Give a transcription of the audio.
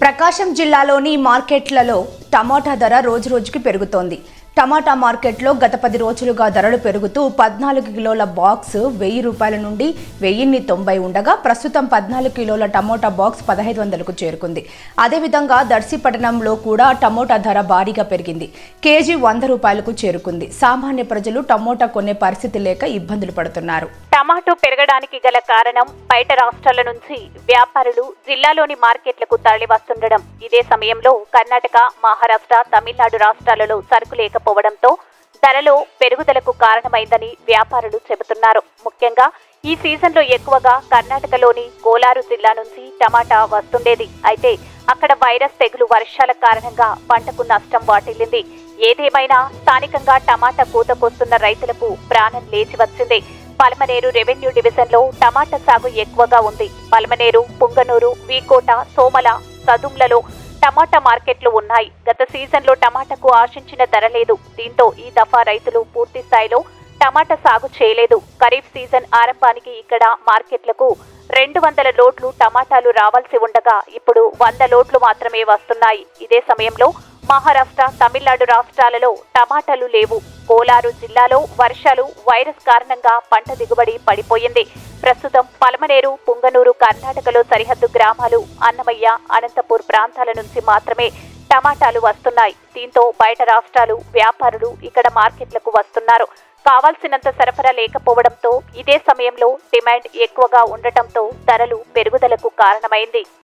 ప్రకాశం జిల్లాలోని మార్కెట్లలో టమాటా ధర రోజురోజుకు పెరుగుతోంది. టమాటా మార్కెట్లో గత 10 రోజులుగా ధరలు పెరుగుతూ 14 కిలోల బాక్స్ 1000 రూపాయల నుండి 1090 ఉండగా ప్రస్తుతం 14 కిలోల టమాటా బాక్స్ 1500కు చేరుకుంది. అదేవిధంగా దర్శిపట్టణంలో కూడా టమాటా ధర భారీగా పెరిగింది. కేజీ 100 రూపాయలకు చేరుకుంది. సామాన్య ప్రజలు టమాటా కొనే పరిస్థితి లేక ఇబ్బందులు పడుతున్నారు. టమాటో పెరగడానికి గల కారణం బయట రాష్ట్రాల నుంచి వ్యాపారులు జిల్లాలోని మార్కెట్లకు తరలి వస్తుండడం. ఇదే సమయంలో కర్ణాటక, మహారాష్ట్ర, తమిళనాడు రాష్ట్రాలలో సరుకు లేకపోవడంతో ధరలో పెరుగుదలకు కారణమైందని వ్యాపారులు చెబుతున్నారు. ముఖ్యంగా ఈ సీజన్లో ఎక్కువగా కర్ణాటకలోని కోలారు జిల్లా నుంచి టమాటా వస్తుండేది. అయితే అక్కడ వైరస్ తెగులు వర్షాల కారణంగా పంటకు నష్టం వాటిల్లింది. ఏదేమైనా స్థానికంగా టమాటా కోతకొస్తున్న రైతులకు ప్రాణం లేచి వచ్చింది. పలమనేరు రెవెన్యూ డివిజన్లో టమాటా సాగు ఎక్కువగా ఉంది. పలమనేరు, పుంగనూరు, వీకోట, సోమల, సదుంలలో టమాటా మార్కెట్లు ఉన్నాయి. గత సీజన్లో టమాటాకు ఆశించిన ధర లేదు. దీంతో ఈ దఫా రైతులు పూర్తి స్థాయిలో టమాటా సాగు చేయలేదు. ఖరీఫ్ సీజన్ ఆరంభానికి ఇక్కడ మార్కెట్లకు 200 లోడ్లు టమాటాలు రావాల్సి ఉండగా ఇప్పుడు 100 లోడ్లు మాత్రమే వస్తున్నాయి. ఇదే సమయంలో మహారాష్ట్ర, తమిళనాడు రాష్ట్రాలలో టమాటాలు లేవు. కోలారు జిల్లాలో వర్షాలు, వైరస్ కారణంగా పంట దిగుబడి పడిపోయింది. ప్రస్తుతం పలమనేరు, పుంగనూరు, కర్ణాటకలో సరిహద్దు గ్రామాలు అన్నమయ్య, అనంతపూర్ ప్రాంతాల నుంచి మాత్రమే టమాటాలు వస్తున్నాయి. దీంతో బయట రాష్ట్రాలు వ్యాపారులు ఇక్కడ మార్కెట్లకు వస్తున్నారు. కావాల్సినంత సరఫరా లేకపోవడంతో ఇదే సమయంలో డిమాండ్ ఎక్కువగా ఉండటంతో ధరలు పెరుగుదలకు కారణమైంది.